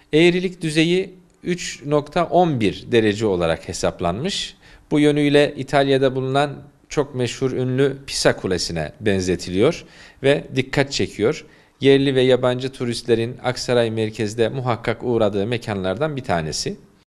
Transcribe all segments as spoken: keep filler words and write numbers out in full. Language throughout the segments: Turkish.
Eğrilik düzeyi üç nokta on bir derece olarak hesaplanmış. Bu yönüyle İtalya'da bulunan çok meşhur ünlü Pisa Kulesi'ne benzetiliyor ve dikkat çekiyor. Yerli ve yabancı turistlerin Aksaray merkezde muhakkak uğradığı mekanlardan bir tanesi.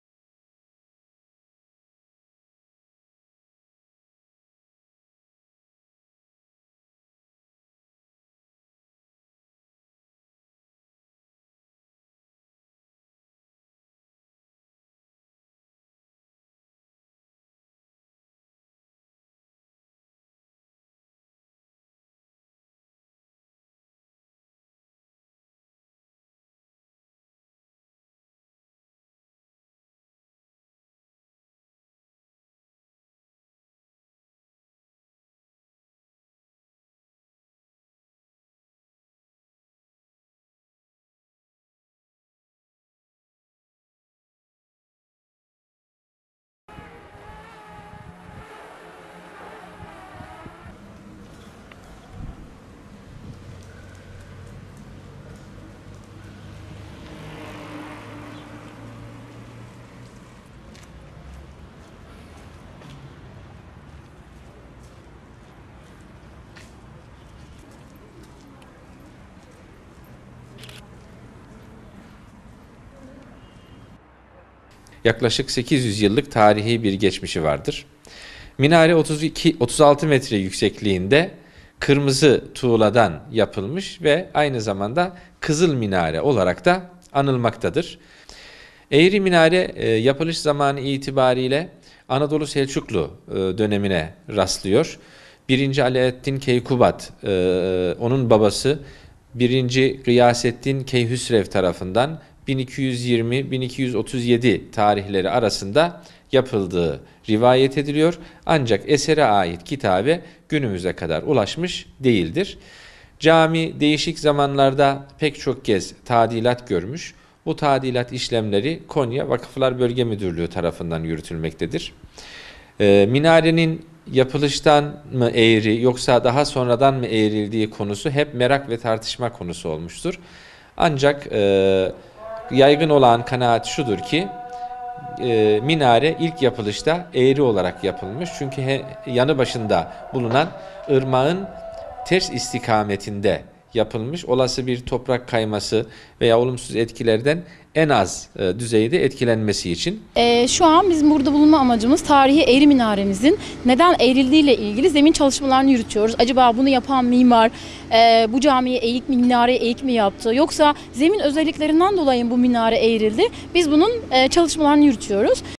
Yaklaşık sekiz yüz yıllık tarihi bir geçmişi vardır. Minare otuz iki otuz altı metre yüksekliğinde kırmızı tuğladan yapılmış ve aynı zamanda Kızıl Minare olarak da anılmaktadır. Eğri minare e, yapılış zamanı itibariyle Anadolu Selçuklu e, dönemine rastlıyor. birinci. Alaaddin Keykubat, e, onun babası birinci. Gıyasettin Keyhüsrev tarafından bin iki yüz yirmi bin iki yüz otuz yedi tarihleri arasında yapıldığı rivayet ediliyor. Ancak esere ait kitabe günümüze kadar ulaşmış değildir. Cami değişik zamanlarda pek çok kez tadilat görmüş. Bu tadilat işlemleri Konya Vakıflar Bölge Müdürlüğü tarafından yürütülmektedir. Ee, minarenin yapılıştan mı eğri yoksa daha sonradan mı eğrildiği konusu hep merak ve tartışma konusu olmuştur. Ancak e, yaygın olan kanaat şudur ki e, minare ilk yapılışta eğri olarak yapılmış. Çünkü he, yanı başında bulunan ırmağın ters istikametinde yapılmış. Olası bir toprak kayması veya olumsuz etkilerden en az e, düzeyde etkilenmesi için. E, şu an bizim burada bulunma amacımız tarihi Eğri Minaremizin neden eğrildiği ile ilgili zemin çalışmalarını yürütüyoruz. Acaba bunu yapan mimar e, bu camiye eğik mi, minareyi eğik mi yaptı? Yoksa zemin özelliklerinden dolayı bu minare eğrildi? Biz bunun e, çalışmalarını yürütüyoruz.